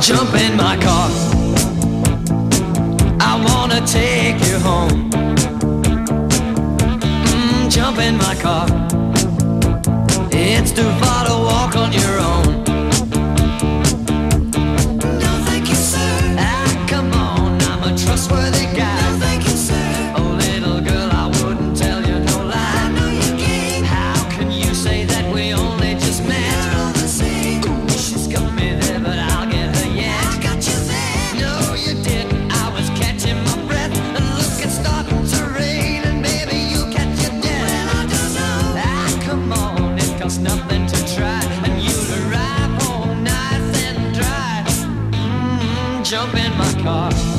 Jump in my car, I wanna take you home. Jump in my car, it's too far to walk on your own. No thank you, sir. Ah, come on, I'm a trustworthy guy. No thank you, sir. Oh, little girl, I wouldn't tell you no lie. I know you can't. How can you say that we only just met? You're all the same. Ooh, she's got me there, but I'll get her yet. I got you there. No, you didn't. I was catching my breath, and look, it's starting to rain, and baby, you catch your death. Well, I don't know. Ah, come on, it costs nothing to try, and you'll arrive home nice and dry. Jump in my car.